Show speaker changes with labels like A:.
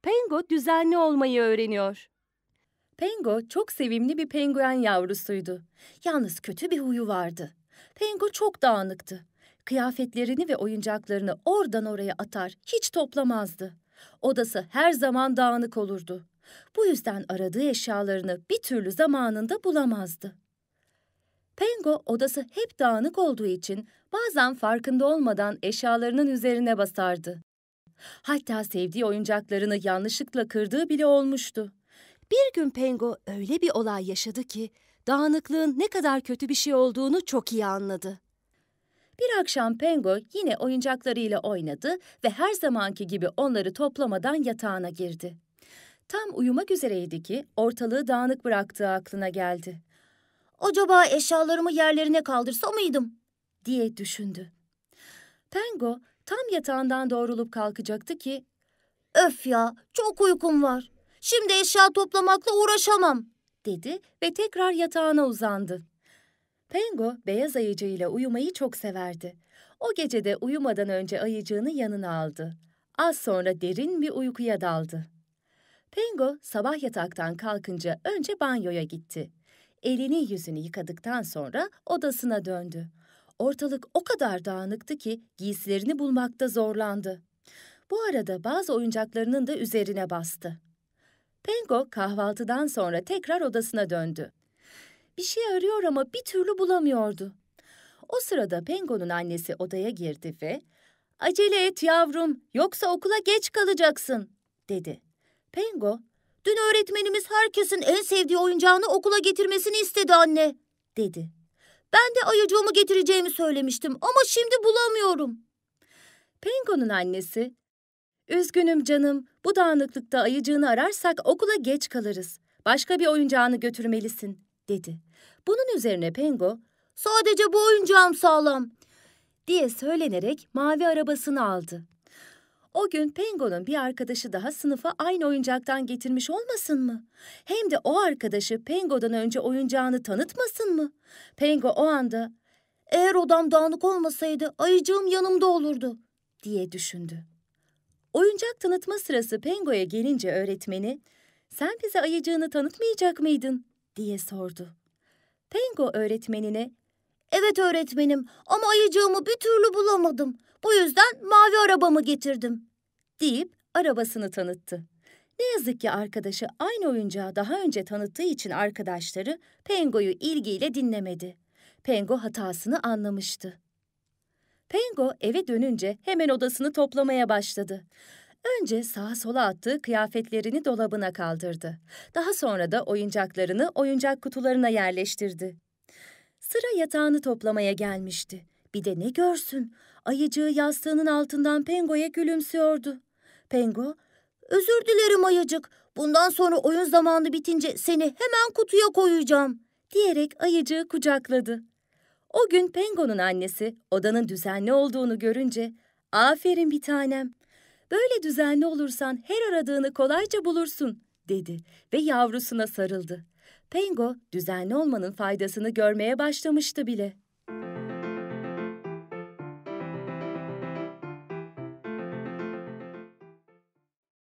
A: Pengo düzenli olmayı öğreniyor. Pengo çok sevimli bir penguen yavrusuydu. Yalnız kötü bir huyu vardı. Pengo çok dağınıktı. Kıyafetlerini ve oyuncaklarını oradan oraya atar, hiç toplamazdı. Odası her zaman dağınık olurdu. Bu yüzden aradığı eşyalarını bir türlü zamanında bulamazdı. Pengo odası hep dağınık olduğu için bazen farkında olmadan eşyalarının üzerine basardı. Hatta sevdiği oyuncaklarını yanlışlıkla kırdığı bile olmuştu. Bir gün Pengo öyle bir olay yaşadı ki dağınıklığın ne kadar kötü bir şey olduğunu çok iyi anladı. Bir akşam Pengo yine oyuncaklarıyla oynadı ve her zamanki gibi onları toplamadan yatağına girdi. Tam uyumak üzereydi ki ortalığı dağınık bıraktığı aklına geldi. "Acaba eşyalarımı yerlerine kaldırsa mıydım?" diye düşündü. Pengo tam yatağından doğrulup kalkacaktı ki, "Öf ya, çok uykum var. Şimdi eşya toplamakla uğraşamam," dedi ve tekrar yatağına uzandı. Pengo beyaz ayıcığıyla uyumayı çok severdi. O gece de uyumadan önce ayıcığını yanına aldı. Az sonra derin bir uykuya daldı. Pengo sabah yataktan kalkınca önce banyoya gitti. Elini yüzünü yıkadıktan sonra odasına döndü. Ortalık o kadar dağınıktı ki giysilerini bulmakta zorlandı. Bu arada bazı oyuncaklarının da üzerine bastı. Pengo kahvaltıdan sonra tekrar odasına döndü. Bir şey arıyor ama bir türlü bulamıyordu. O sırada Pengo'nun annesi odaya girdi ve "Acele et yavrum, yoksa okula geç kalacaksın," dedi. Pengo, "Dün öğretmenimiz herkesin en sevdiği oyuncağını okula getirmesini istedi anne," dedi. "Ben de ayıcığımı getireceğimi söylemiştim ama şimdi bulamıyorum." Pengo'nun annesi, "Üzgünüm canım, bu dağınıklıkta ayıcığını ararsak okula geç kalırız. Başka bir oyuncağını götürmelisin," dedi. Bunun üzerine Pengo, "Sadece bu oyuncağım sağlam," diye söylenerek mavi arabasını aldı. O gün Pengo'nun bir arkadaşı daha sınıfa aynı oyuncaktan getirmiş olmasın mı? Hem de o arkadaşı Pengo'dan önce oyuncağını tanıtmasın mı? Pengo o anda, "Eğer odam dağınık olmasaydı ayıcığım yanımda olurdu," diye düşündü. Oyuncak tanıtma sırası Pengo'ya gelince öğretmeni, "Sen bize ayıcığını tanıtmayacak mıydın?" diye sordu. Pengo öğretmenine, "Evet öğretmenim ama ayıcığımı bir türlü bulamadım. Bu yüzden mavi arabamı getirdim," deyip arabasını tanıttı. Ne yazık ki arkadaşı aynı oyuncağı daha önce tanıttığı için arkadaşları Pengo'yu ilgiyle dinlemedi. Pengo hatasını anlamıştı. Pengo eve dönünce hemen odasını toplamaya başladı. Önce sağa sola attığı kıyafetlerini dolabına kaldırdı. Daha sonra da oyuncaklarını oyuncak kutularına yerleştirdi. Sıra yatağını toplamaya gelmişti. Bir de ne görsün? Ayıcığı yastığının altından Pengo'ya gülümsüyordu. Pengo, "Özür dilerim ayıcık. Bundan sonra oyun zamanı bitince seni hemen kutuya koyacağım," diyerek ayıcığı kucakladı. O gün Pengo'nun annesi odanın düzenli olduğunu görünce, "Aferin bir tanem. Böyle düzenli olursan her aradığını kolayca bulursun," dedi ve yavrusuna sarıldı. Pengo düzenli olmanın faydasını görmeye başlamıştı bile.